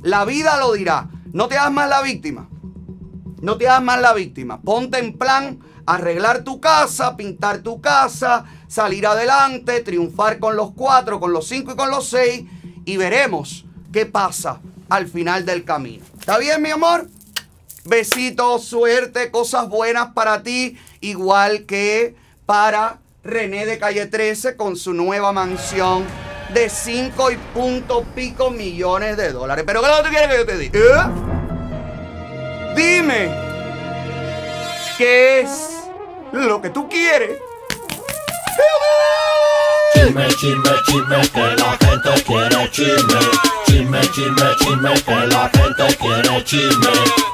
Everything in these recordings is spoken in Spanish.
La vida lo dirá. No te hagas más la víctima. No te hagas más la víctima. Ponte en plan, arreglar tu casa, pintar tu casa, salir adelante, triunfar con los 4, con los 5 y con los 6. Y veremos qué pasa al final del camino. ¿Está bien, mi amor? Besitos, suerte, cosas buenas para ti. Igual que para René de Calle 13 con su nueva mansión de 5 y punto pico millones de dólares. ¿Pero qué es lo que tú quieres que yo te diga? Dime, ¿qué es lo que tú quieres? Chisme, chisme, chisme, que la gente quiere chisme. Chisme, chisme, chisme, que la gente quiere chisme.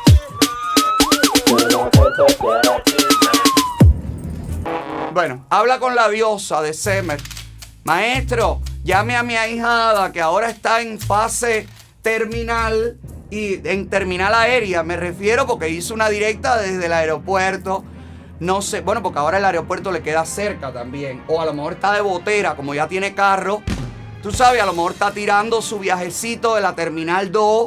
Bueno, habla con la diosa de Semer. Maestro, llame a mi ahijada que ahora está en fase terminal y en terminal aérea. Me refiero porque hizo una directa desde el aeropuerto. No sé, bueno, porque ahora el aeropuerto le queda cerca también. O a lo mejor está de botera, como ya tiene carro. Tú sabes, a lo mejor está tirando su viajecito de la Terminal 2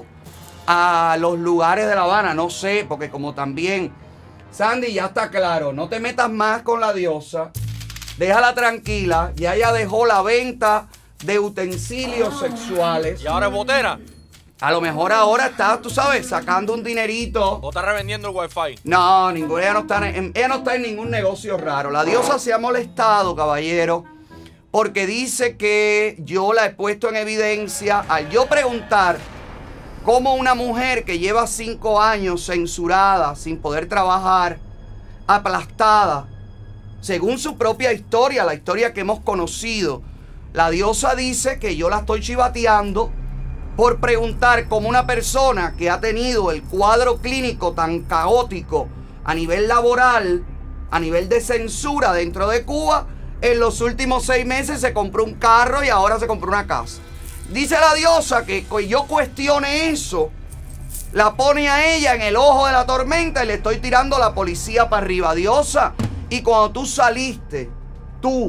a los lugares de La Habana. No sé, porque como también... Sandy, ya está claro, no te metas más con la diosa. Déjala tranquila. Ya ella dejó la venta de utensilios sexuales. ¿Y ahora es botera? A lo mejor ahora está, tú sabes, sacando un dinerito. ¿O está revendiendo el wifi? No, ella no está en ningún negocio raro. La diosa se ha molestado, caballero, porque dice que yo la he puesto en evidencia al yo preguntar cómo una mujer que lleva 5 años censurada, sin poder trabajar, aplastada, según su propia historia, la historia que hemos conocido, la diosa dice que yo la estoy chivateando por preguntar cómo una persona que ha tenido el cuadro clínico tan caótico a nivel laboral, a nivel de censura dentro de Cuba, en los últimos 6 meses se compró un carro y ahora se compró una casa. Dice la diosa que yo cuestione eso, la pone a ella en el ojo de la tormenta y le estoy tirando a la policía para arriba. Diosa, y cuando tú saliste, tú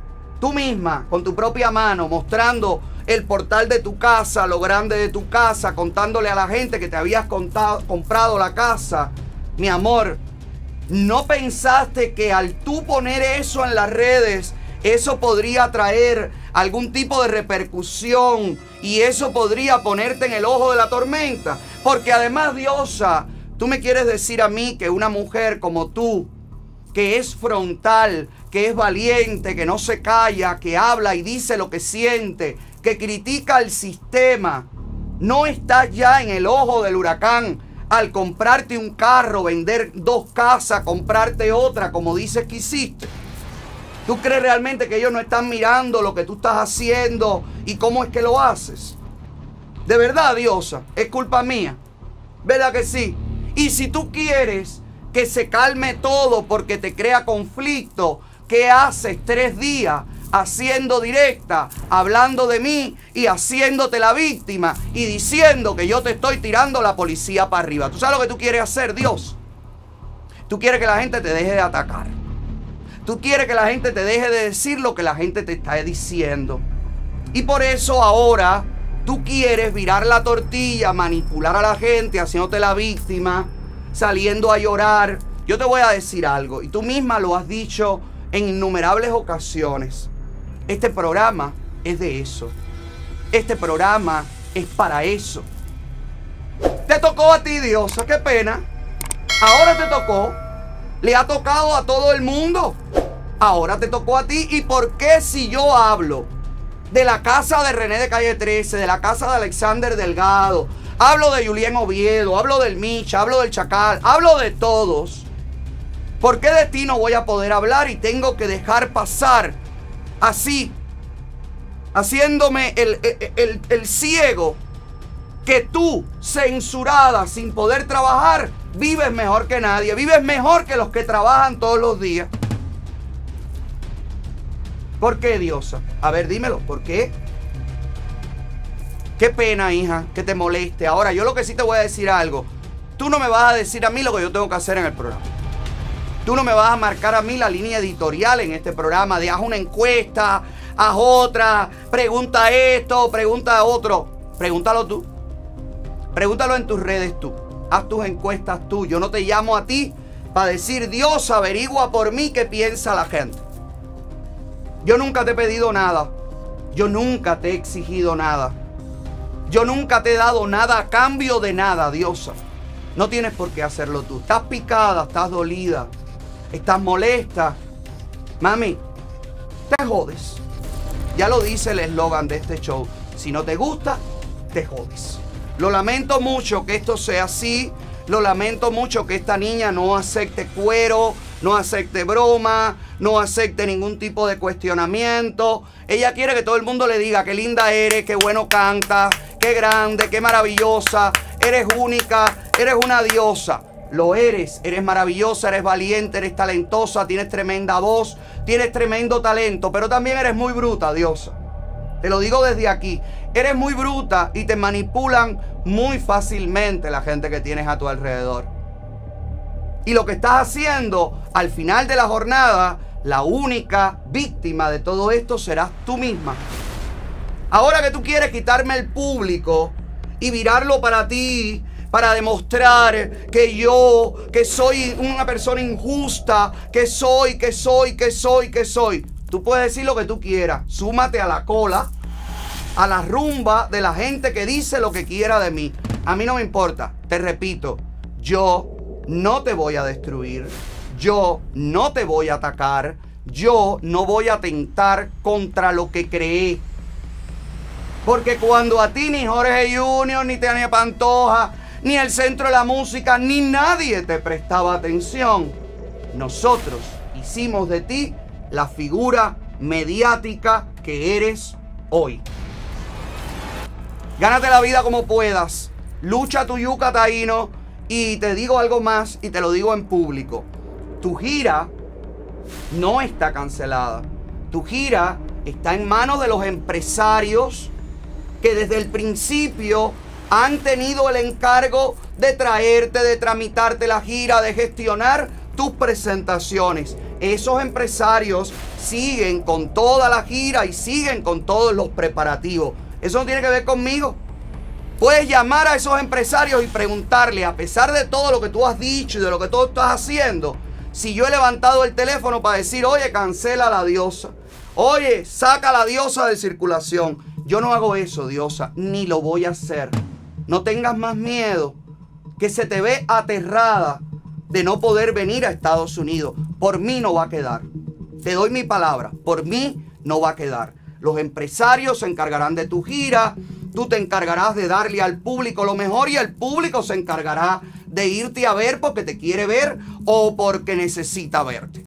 misma, con tu propia mano, mostrando el portal de tu casa, lo grande de tu casa, contándole a la gente que te habías comprado la casa, mi amor, ¿no pensaste que al tú poner eso en las redes, eso podría traer algún tipo de repercusión y eso podría ponerte en el ojo de la tormenta? Porque además, diosa, tú me quieres decir a mí que una mujer como tú, que es frontal, que es valiente, que no se calla, que habla y dice lo que siente, que critica el sistema, no estás ya en el ojo del huracán al comprarte un carro, vender 2 casas, comprarte otra, como dices que hiciste. ¿Tú crees realmente que ellos no están mirando lo que tú estás haciendo y cómo es que lo haces? De verdad, diosa, es culpa mía. ¿Verdad que sí? Y si tú quieres que se calme todo porque te crea conflicto, ¿qué haces 3 días haciendo directa, hablando de mí y haciéndote la víctima y diciendo que yo te estoy tirando la policía para arriba? ¿Tú sabes lo que tú quieres hacer, Dios? Tú quieres que la gente te deje de atacar. Tú quieres que la gente te deje de decir lo que la gente te está diciendo. Y por eso ahora tú quieres virar la tortilla, manipular a la gente, haciéndote la víctima, saliendo a llorar. Yo te voy a decir algo, y tú misma lo has dicho en innumerables ocasiones. Este programa es de eso. Este programa es para eso. Te tocó a ti, diosa, qué pena. Ahora te tocó. Le ha tocado a todo el mundo. Ahora te tocó a ti. ¿Y por qué si yo hablo de la casa de René de Calle 13, de la casa de Alexander Delgado, hablo de Julián Oviedo, hablo del Micha, hablo del Chacal, hablo de todos, por qué de ti no voy a poder hablar y tengo que dejar pasar así, haciéndome el ciego, que tú, censurada, sin poder trabajar, vives mejor que nadie, vives mejor que los que trabajan todos los días? ¿Por qué, diosa? A ver, dímelo, ¿por qué? Qué pena, hija, que te moleste. Ahora, yo lo que sí te voy a decir algo. Tú no me vas a decir a mí lo que yo tengo que hacer en el programa. Tú no me vas a marcar a mí la línea editorial en este programa de haz una encuesta, haz otra, pregunta esto, pregunta otro. Pregúntalo tú. Pregúntalo en tus redes tú. Haz tus encuestas tú. Yo no te llamo a ti para decir, Dios, averigua por mí qué piensa la gente. Yo nunca te he pedido nada. Yo nunca te he exigido nada. Yo nunca te he dado nada a cambio de nada, Diosa. No tienes por qué hacerlo tú. Estás picada, estás dolida, estás molesta. Mami, te jodes. Ya lo dice el eslogan de este show. Si no te gusta, te jodes. Lo lamento mucho que esto sea así. Lo lamento mucho que esta niña no acepte cuero, no acepte broma, no acepte ningún tipo de cuestionamiento. Ella quiere que todo el mundo le diga qué linda eres, qué bueno cantas, qué grande, qué maravillosa, eres única, eres una diosa. Lo eres maravillosa, eres valiente, eres talentosa, tienes tremenda voz, tienes tremendo talento, pero también eres muy bruta, diosa. Te lo digo desde aquí. Eres muy bruta y te manipulan muy fácilmente la gente que tienes a tu alrededor. Y lo que estás haciendo, al final de la jornada, la única víctima de todo esto serás tú misma. Ahora que tú quieres quitarme el público y virarlo para ti, para demostrar que soy una persona injusta, que soy. Tú puedes decir lo que tú quieras. Súmate a la cola, a la rumba de la gente que dice lo que quiera de mí. A mí no me importa. Te repito, yo no te voy a destruir. Yo no te voy a atacar. Yo no voy a atentar contra lo que creé. Porque cuando a ti ni Jorge Junior, ni Tania Pantoja, ni el Centro de la Música, ni nadie te prestaba atención, nosotros hicimos de ti la figura mediática que eres hoy. Gánate la vida como puedas. Lucha tu yuca, taíno. Y te digo algo más y te lo digo en público. Tu gira no está cancelada. Tu gira está en manos de los empresarios que desde el principio han tenido el encargo de traerte, de tramitarte la gira, de gestionar tus presentaciones. Esos empresarios siguen con toda la gira y siguen con todos los preparativos. Eso no tiene que ver conmigo. Puedes llamar a esos empresarios y preguntarle, a pesar de todo lo que tú has dicho y de lo que tú estás haciendo, si yo he levantado el teléfono para decir, oye, cancela a la diosa. Oye, saca a la diosa de circulación. Yo no hago eso, diosa, ni lo voy a hacer. No tengas más miedo, que se te ve aterrada de no poder venir a Estados Unidos. Por mí no va a quedar. Te doy mi palabra, por mí no va a quedar. Los empresarios se encargarán de tu gira, tú te encargarás de darle al público lo mejor y el público se encargará de irte a ver porque te quiere ver o porque necesita verte.